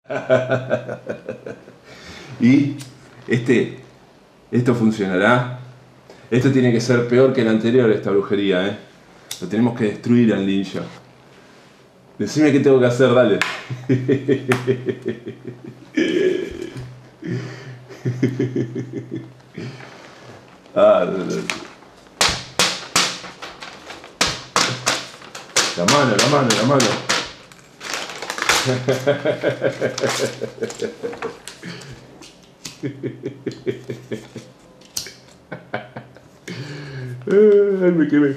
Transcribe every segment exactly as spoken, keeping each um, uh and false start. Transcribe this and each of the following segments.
Y este, esto funcionará. Esto tiene que ser peor que el anterior, esta brujería, ¿eh? Lo tenemos que destruir al ninja. Decime qué tengo que hacer, dale. Ah, la mano, la mano, la mano. Ay, me quemé.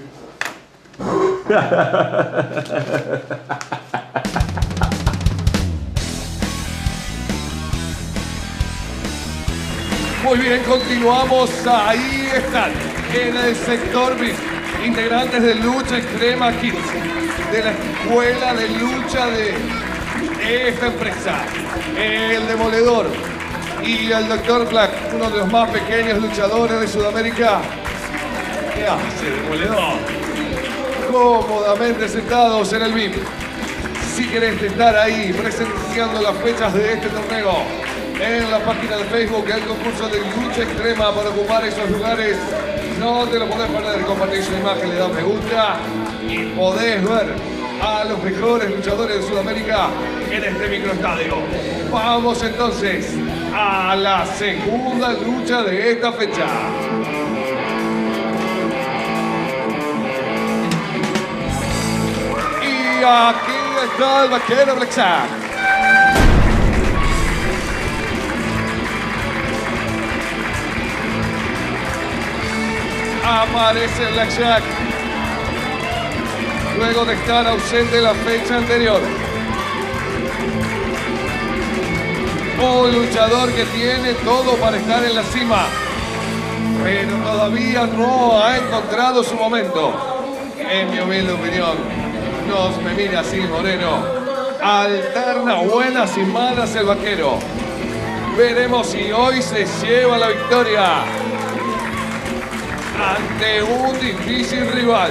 Muy bien, continuamos. Ahí están, en el sector V I P, integrantes de Lucha Extrema Kids, de la escuela de lucha de esta empresa. El Demoledor y el doctor Black, uno de los más pequeños luchadores de Sudamérica. ¿Qué hace, Demoledor? Cómodamente sentados en el V I P. Si querés estar ahí presenciando las fechas de este torneo, en la página de Facebook, el concurso de lucha extrema para ocupar esos lugares, no te lo podés perder. Compartís su imagen, le das me gusta y podés ver a los mejores luchadores de Sudamérica en este microestadio. Vamos entonces a la segunda lucha de esta fecha. Y aquí está el vaquero Blackjack. Aparece Blackjack luego de estar ausente la fecha anterior. Un luchador que tiene todo para estar en la cima, pero todavía no ha encontrado su momento. En mi humilde opinión, nos me mira así Moreno. Alterna buenas y malas el vaquero. Veremos si hoy se lleva la victoria ante un difícil rival.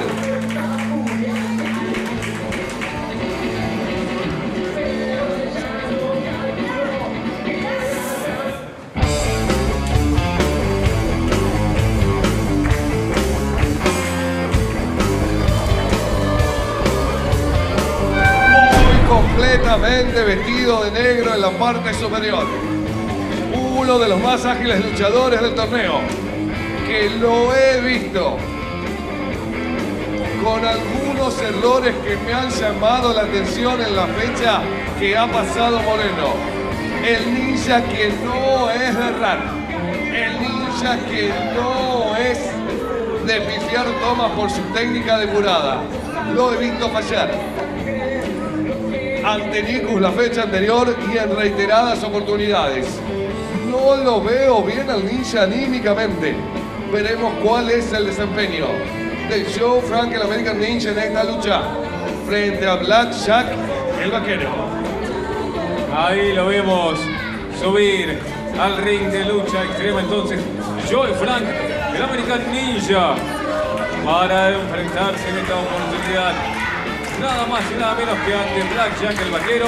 Muy completamente vestido de negro en la parte superior. Uno de los más ágiles luchadores del torneo, que lo he visto con algunos errores que me han llamado la atención en la fecha que ha pasado Moreno. El ninja que no es de errar, el ninja que no es de pifiar tomas por su técnica depurada. Lo he visto fallar ante Nicus la fecha anterior y en reiteradas oportunidades. No lo veo bien al ninja anímicamente. Veremos cuál es el desempeño de Joe Frank, el American Ninja, en esta lucha frente a Blackjack, el vaquero. Ahí lo vemos subir al ring de lucha extrema entonces Joe Frank, el American Ninja, para enfrentarse en esta oportunidad nada más y nada menos que ante Blackjack, el vaquero.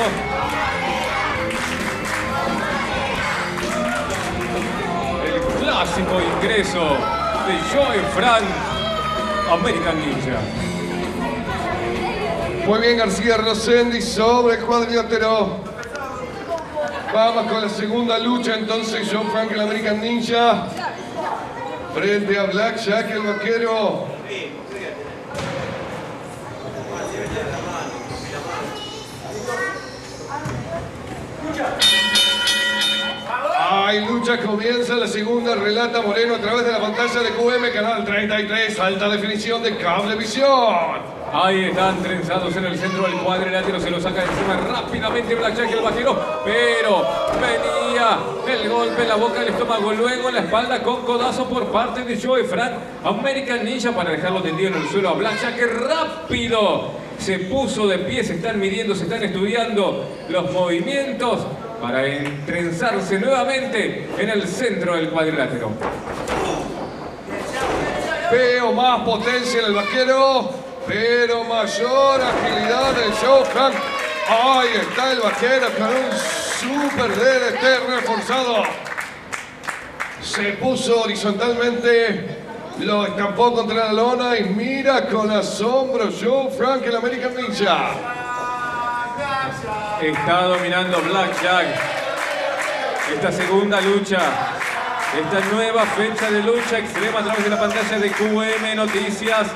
El clásico ingreso de Joe Frank, American Ninja. Muy bien, García Rosendi sobre el cuadrilátero. Vamos con la segunda lucha entonces. Joe Frank, el American Ninja, frente a Blackjack, el vaquero. Hay lucha, comienza la segunda, relata Moreno a través de la pantalla de Q M, canal treinta y tres, alta definición de Cablevisión. Ahí están trenzados en el centro del cuadrilátero, se lo saca de encima rápidamente Blackjack, el vaquero, pero venía el golpe en la boca del estómago, luego en la espalda con codazo por parte de Joe Frank, American Ninja, para dejarlo tendido en el suelo a Blackjack, que rápido se puso de pie, se están midiendo, se están estudiando los movimientos para entrenzarse nuevamente en el centro del cuadrilátero. Veo más potencia en el vaquero, pero mayor agilidad del Joe Frank. Ahí está el vaquero con un Super D D T reforzado. Se puso horizontalmente, lo estampó contra la lona y mira con asombro Joe Frank, el American Ninja. Está dominando Blackjack esta segunda lucha, esta nueva fecha de lucha extrema a través de la pantalla de Q M Noticias.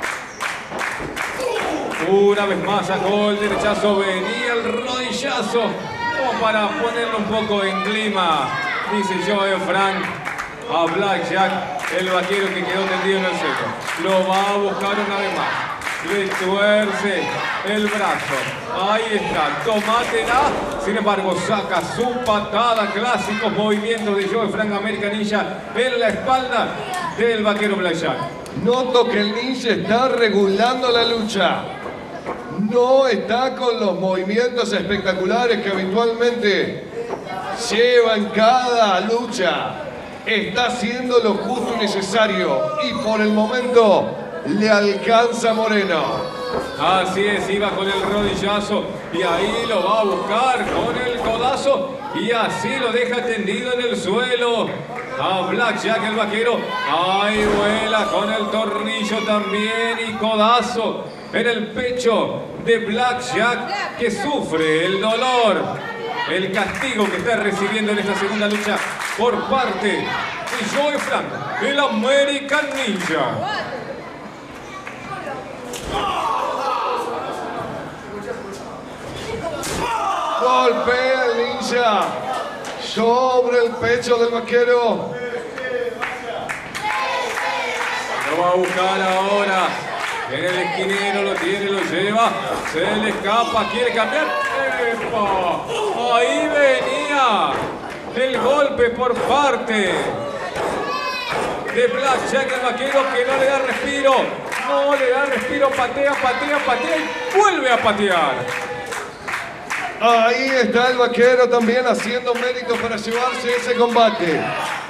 Una vez más sacó el derechazo, venía el rodillazo como para ponerlo un poco en clima, dice Joe Frank a Blackjack, el vaquero que quedó tendido en el suelo. Lo va a buscar una vez más. Le tuerce el brazo. Ahí está, tomátela. Sin embargo, saca su patada. Clásicos movimientos de Joe Frank, American Ninja, en la espalda del vaquero Blackjack. Noto que el ninja está regulando la lucha. No está con los movimientos espectaculares que habitualmente lleva en cada lucha. Está haciendo lo justo y necesario. Y por el momento le alcanza Moreno. Así es, iba con el rodillazo y ahí lo va a buscar con el codazo y así lo deja tendido en el suelo a Blackjack, el vaquero. Ahí vuela con el tornillo también y codazo en el pecho de Blackjack, que sufre el dolor, el castigo que está recibiendo en esta segunda lucha por parte de Joe Frank, el American Ninja. Golpea el ninja sobre el pecho del vaquero. Lo va a buscar ahora. En el esquinero lo tiene, lo lleva. Se le escapa, quiere cambiar. ¡Epa! Ahí venía el golpe por parte de Blackjack, el vaquero, que no le da respiro. No le da respiro, patea, patea, patea y vuelve a patear. Ahí está el vaquero también haciendo mérito para llevarse ese combate.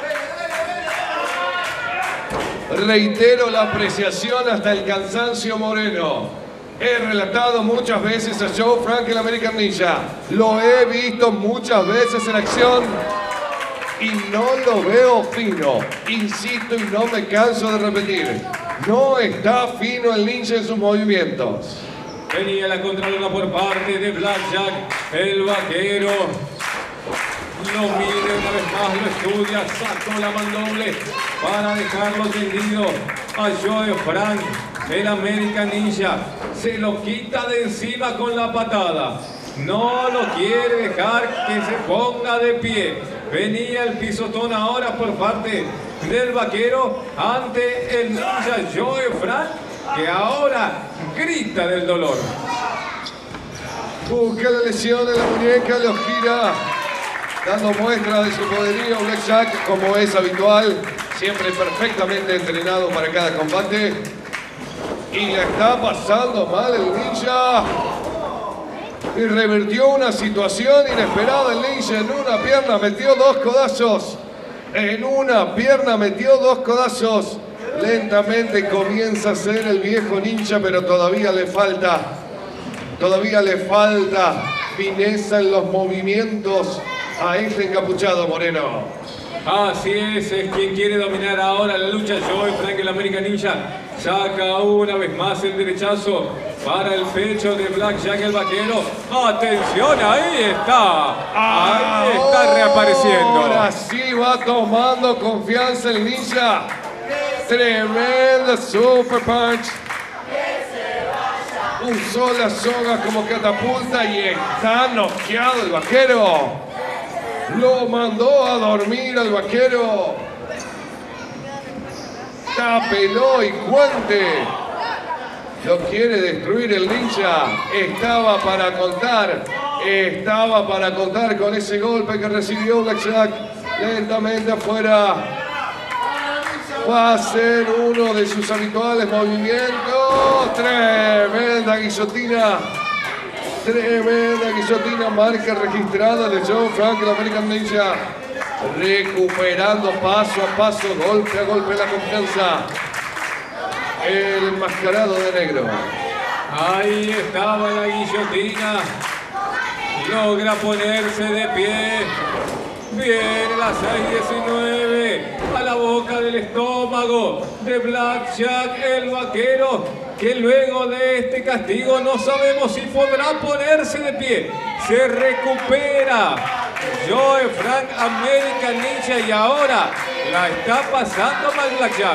Reitero la apreciación hasta el cansancio Moreno. He relatado muchas veces a Joe Frank, el American Ninja. Lo he visto muchas veces en acción y no lo veo fino. Insisto y no me canso de repetir. No está fino el ninja en sus movimientos. Venía la contralona por parte de Blackjack, el vaquero. Lo mide una vez más, lo estudia, sacó la mandoble para dejarlo tendido a Joe Frank, el American Ninja. Se lo quita de encima con la patada. No lo quiere dejar que se ponga de pie. Venía el pisotón ahora por parte del vaquero ante el ninja Joe Frank, que ahora grita del dolor. Busca la lesión en la muñeca, lo gira, dando muestra de su poderío. Blackjack, como es habitual, siempre perfectamente entrenado para cada combate. Y le está pasando mal el ninja. Y revirtió una situación inesperada el ninja. En una pierna metió dos codazos. En una pierna metió dos codazos. Lentamente comienza a ser el viejo ninja, pero todavía le falta, todavía le falta fineza en los movimientos a este encapuchado Moreno. Así es, es quien quiere dominar ahora la lucha. Joe Frank, el American Ninja, saca una vez más el derechazo para el pecho de Blackjack, el vaquero. ¡Atención! Ahí está. Ahí está reapareciendo. Ahora sí va tomando confianza el ninja. Tremenda super punch. Usó la soga como catapulta y está noqueado el vaquero. Lo mandó a dormir al vaquero. Tápelo y guante. Lo quiere destruir el ninja. Estaba para contar. Estaba para contar con ese golpe que recibió Blackjack. Lentamente afuera. Va a ser uno de sus habituales movimientos. Tremenda guillotina. Tremenda guillotina. Marca registrada de Joe Frank, el American Ninja. Recuperando paso a paso, golpe a golpe la confianza. El enmascarado de negro. Ahí estaba la guillotina Logra ponerse de pie. Viene la seis diecinueve a la boca del estómago de Blackjack, el vaquero, que luego de este castigo no sabemos si podrá ponerse de pie. Se recupera Joe Frank American Ninja y ahora la está pasando mal Blackjack.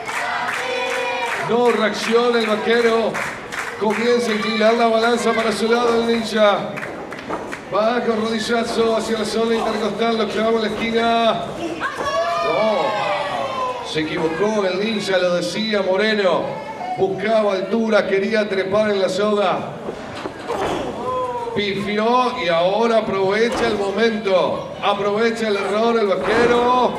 No reacciona el vaquero. Comienza a inclinar la balanza para su lado el ninja. Va con rodillazo hacia la zona intercostal, lo clavó en la esquina. No, se equivocó el ninja, lo decía Moreno. Buscaba altura, quería trepar en la soga. Pifió y ahora aprovecha el momento. Aprovecha el error el vaquero.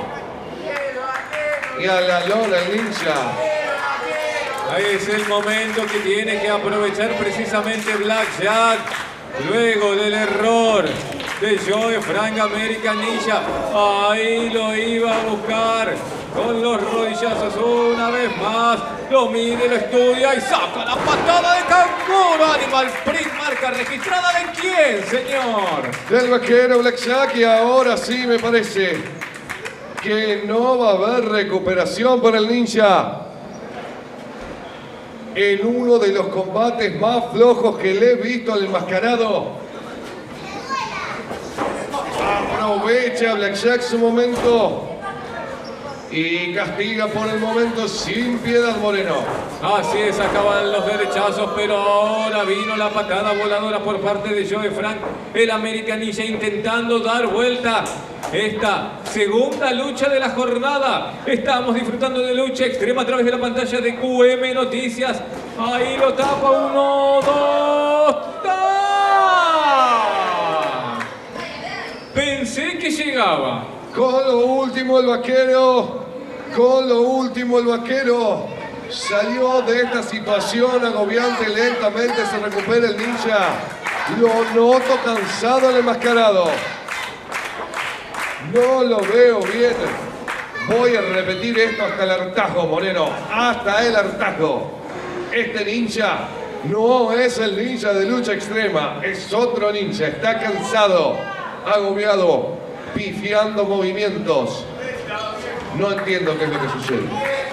Y a la lona el ninja. Es el momento que tiene que aprovechar precisamente Blackjack. Luego del error de Joe Frank American Ninja, ahí lo iba a buscar con los rodillazos una vez más. Lo mide, lo estudia y saca la patada de canguro. Animal Print, marca registrada de quién, señor. Del vaquero Blackjack, y ahora sí me parece que no va a haber recuperación para el ninja. En uno de los combates más flojos que le he visto al enmascarado. Aprovecha Blackjack su momento y castiga por el momento sin piedad Moreno. Así es, acaban los derechazos, pero ahora vino la patada voladora por parte de Joe Frank, el American Ninja, intentando dar vuelta esta segunda lucha de la jornada. Estamos disfrutando de lucha extrema a través de la pantalla de Q M Noticias. Ahí lo tapa, uno, dos, ¡ta! Pensé que llegaba. Con lo último el vaquero, con lo último el vaquero salió de esta situación agobiante, lentamente se recupera el ninja. Lo noto cansado el enmascarado. No lo veo bien. Voy a repetir esto hasta el hartazgo, Moreno. Hasta el hartazgo. Este ninja no es el ninja de lucha extrema. Es otro ninja. Está cansado, agobiado, pifiando movimientos. No entiendo qué es lo que sucede.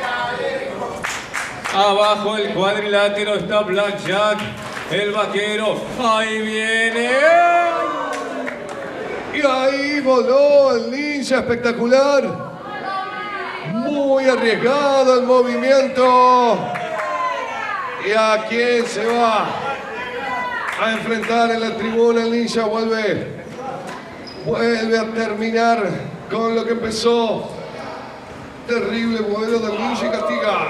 Abajo el cuadrilátero está Blackjack, el vaquero. Ahí viene. Y ahí voló el ninja, espectacular. Muy arriesgado el movimiento. ¿Y a quién se va a enfrentar en la tribuna? El ninja vuelve, vuelve a terminar con lo que empezó. Terrible vuelo del ninja y castiga.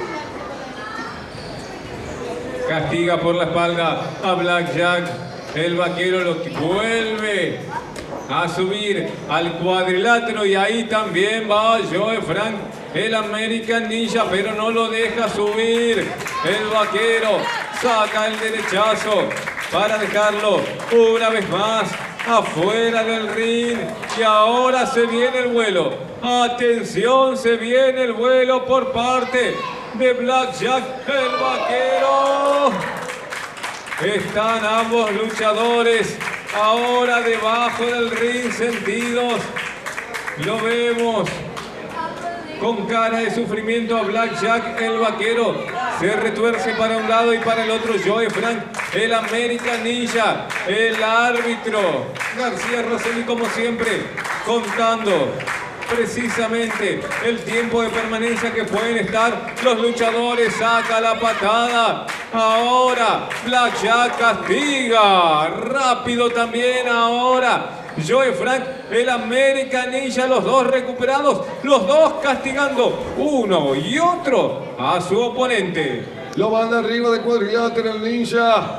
Castiga por la espalda a Blackjack. El vaquero lo que vuelve a subir al cuadrilátero y ahí también va Joe Frank, el American Ninja, pero no lo deja subir. El vaquero saca el derechazo para dejarlo una vez más afuera del ring. Y ahora se viene el vuelo. Atención, se viene el vuelo por parte de Blackjack, el vaquero. Están ambos luchadores ahora debajo del ring, sentidos. Lo vemos con cara de sufrimiento a Blackjack, el vaquero. Se retuerce para un lado y para el otro Joe Frank, el American Ninja. El árbitro García Rosselli, como siempre, contando precisamente el tiempo de permanencia que pueden estar los luchadores. Saca la patada. Ahora Blackjack castiga. Rápido también ahora Joe Frank, el American Ninja. Los dos recuperados, los dos castigando uno y otro a su oponente. Lo manda arriba de cuadrilátero el ninja.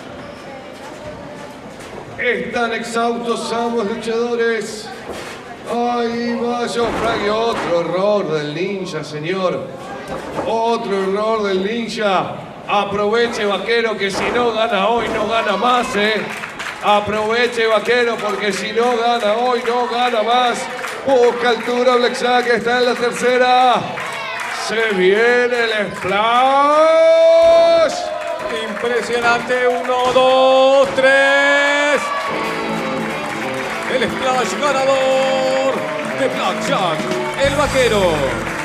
Están exhaustos ambos luchadores. Ahí va Joe Frank, y otro error del ninja, señor. Otro error del ninja. Aproveche, vaquero, que si no gana hoy, no gana más, ¿eh? Aproveche, vaquero, porque si no gana hoy, no gana más. Busca altura, Blackjack, está en la tercera. Se viene el splash. Impresionante, uno, dos, tres. el splash ganador de Blackjack, el vaquero.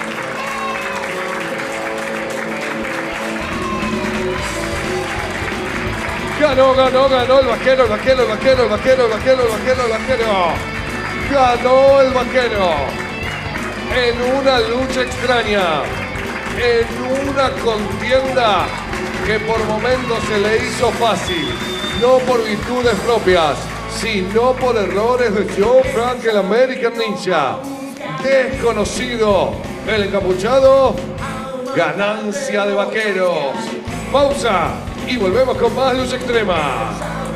Ganó, ganó, ganó el vaquero, el vaquero, el vaquero, el vaquero, el vaquero, el vaquero, el vaquero. Ganó el vaquero. En una lucha extraña. En una contienda que por momentos se le hizo fácil. No por virtudes propias, sino por errores de Joe Frank, el American Ninja. Desconocido, el encapuchado. Ganancia de vaqueros. Pausa. Y volvemos con más lucha extrema.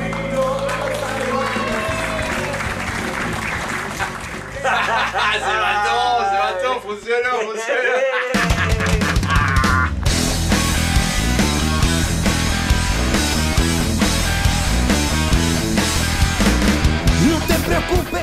Se mató, se mató, funcionó, funcionó. No te preocupes.